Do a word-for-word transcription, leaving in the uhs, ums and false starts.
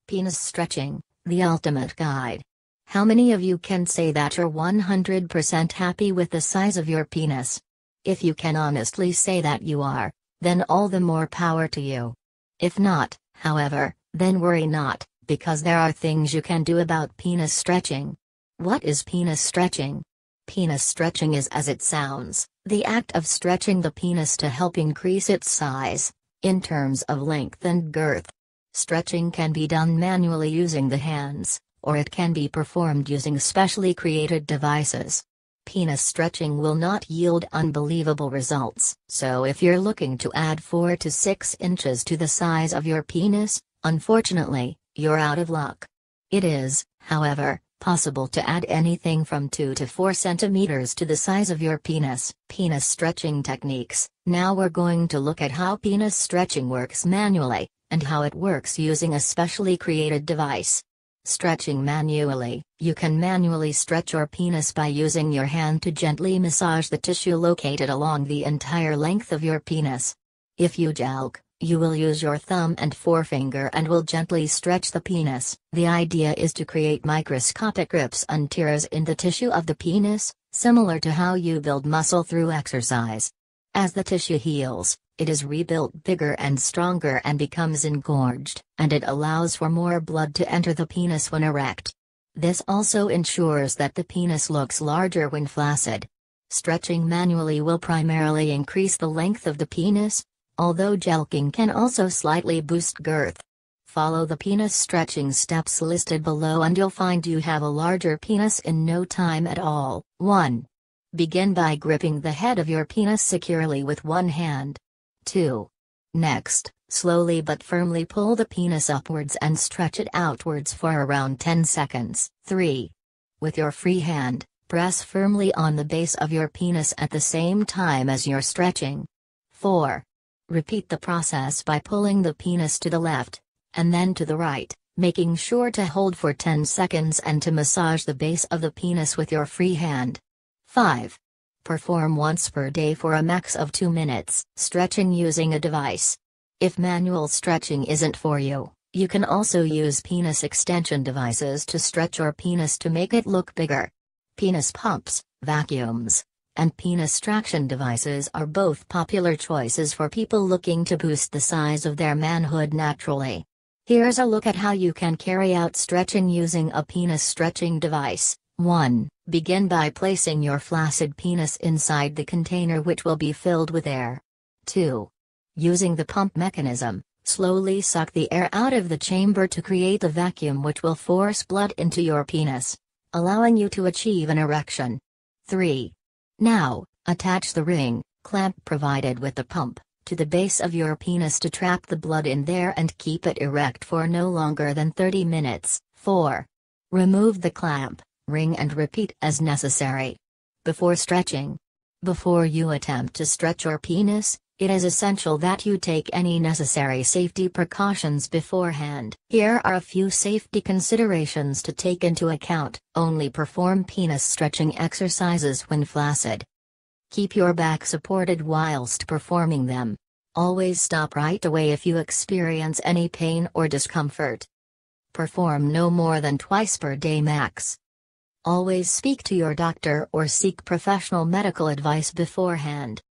Penis stretching, the ultimate guide. How many of you can say that you're one hundred percent happy with the size of your penis? If you can honestly say that you are, then all the more power to you. If not, however, then worry not, because there are things you can do about penis stretching. What is penis stretching? Penis stretching is as it sounds, the act of stretching the penis to help increase its size, in terms of length and girth. Stretching can be done manually using the hands, or it can be performed using specially created devices. Penis stretching will not yield unbelievable results, so if you're looking to add four to six inches to the size of your penis, unfortunately, you're out of luck. It is, however, possible to add anything from two to four centimeters to the size of your penis. Penis stretching techniques. Now we're going to look at how penis stretching works manually, and how it works using a specially created device. Stretching manually. You can manually stretch your penis by using your hand to gently massage the tissue located along the entire length of your penis. If you jelk, you will use your thumb and forefinger and will gently stretch the penis. The idea is to create microscopic rips and tears in the tissue of the penis, similar to how you build muscle through exercise. As the tissue heals, it is rebuilt bigger and stronger and becomes engorged, and it allows for more blood to enter the penis when erect. This also ensures that the penis looks larger when flaccid. Stretching manually will primarily increase the length of the penis, although jelqing can also slightly boost girth. Follow the penis stretching steps listed below and you'll find you have a larger penis in no time at all. one. Begin by gripping the head of your penis securely with one hand. two. Next, slowly but firmly pull the penis upwards and stretch it outwards for around ten seconds. three. With your free hand, press firmly on the base of your penis at the same time as you're stretching. four. Repeat the process by pulling the penis to the left, and then to the right, making sure to hold for ten seconds and to massage the base of the penis with your free hand. five. Perform once per day for a max of two minutes. Stretching using a device. If manual stretching isn't for you, you can also use penis extension devices to stretch your penis to make it look bigger. Penis pumps, vacuums, and penis traction devices are both popular choices for people looking to boost the size of their manhood naturally. Here's a look at how you can carry out stretching using a penis stretching device. one. Begin by placing your flaccid penis inside the container which will be filled with air. two. Using the pump mechanism, slowly suck the air out of the chamber to create a vacuum which will force blood into your penis, allowing you to achieve an erection. three. Now, attach the ring, clamp provided with the pump, to the base of your penis to trap the blood in there and keep it erect for no longer than thirty minutes. four. Remove the clamp, ring and repeat as necessary. Before stretching. Before you attempt to stretch your penis, it is essential that you take any necessary safety precautions beforehand. Here are a few safety considerations to take into account. Only perform penis stretching exercises when flaccid. Keep your back supported whilst performing them. Always stop right away if you experience any pain or discomfort. Perform no more than twice per day max. Always speak to your doctor or seek professional medical advice beforehand.